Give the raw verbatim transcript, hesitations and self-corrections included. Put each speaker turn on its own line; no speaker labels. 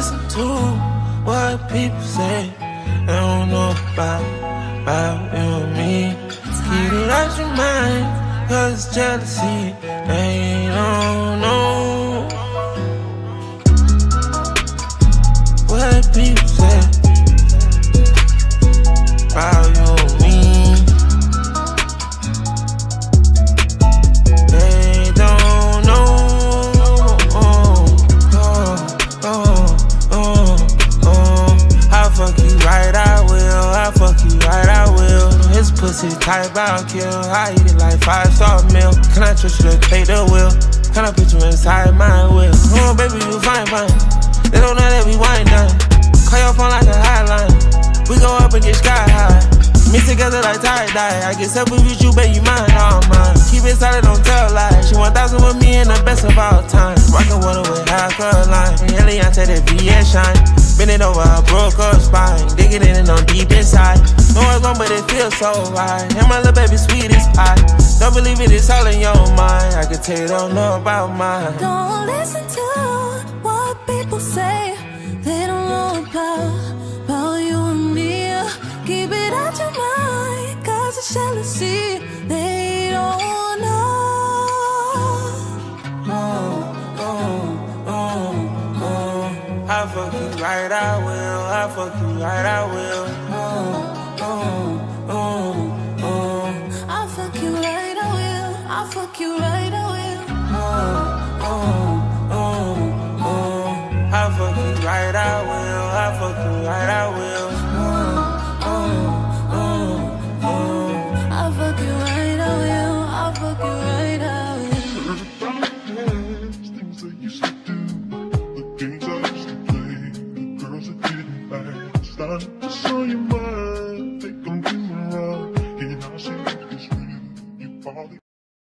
listen to what people say. They don't know about, about you and me. Keep it out your mind, cause it's jealousy. They don't know what people say about you and me. They don't know. Oh, oh, oh, oh, oh. I'll fuck you right, I will. I'll fuck you right, I will. His pussy type, I'll kill. I eat it like five-star meal. Can I trust you to take the wheel? Can I put you inside my wheel? Oh, baby, you fine, fine. They don't know that we wine done. Call your phone like a hotline. We go up and get sky high. Mix together like tie-dye. I get selfish with you, baby, you mine, all mine. Keep it solid, don't tell lies. She one thousand with me and the best of all time. Rockin' water with half a line. Eliante, that V S shine. Bend it over, I broke her spine. Dig it in and on deep inside. No it's wrong, but it feels so right. And my little baby sweet as pie. Don't believe it, it's all in your mind. I can tell you don't know about mine.
Don't listen to what people say. They don't know about, about you and me. Keep it out your mind, cause it's jealousy. They don't know.
Oh, oh, oh, oh. I'll fuck you right, I will. I'll fuck you right, I will. Oh, oh, oh, oh.
I'll fuck you right, I will. I'll fuck you right, I will.
Oh, oh, oh, oh. I'll fuck you right, I will. I'll fuck you right, I will. Oh, oh, oh, oh.
I'll fuck you right, I will. I'll fuck you right, I will.
Things I used to do, the games I used to play, the girls that didn't last. I just saw your mind.